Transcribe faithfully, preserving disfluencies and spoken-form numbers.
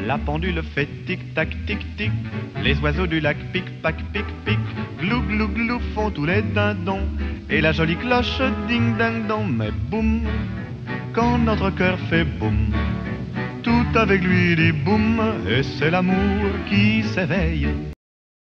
La pendule fait tic-tac, tic-tic. Les oiseaux du lac pic-pac, pic-pic. Glou, glou, glou font tous les dindons. Et la jolie cloche ding-ding-dong. Mais boum, quand notre cœur fait boum, tout avec lui dit boum. Et c'est l'amour qui s'éveille.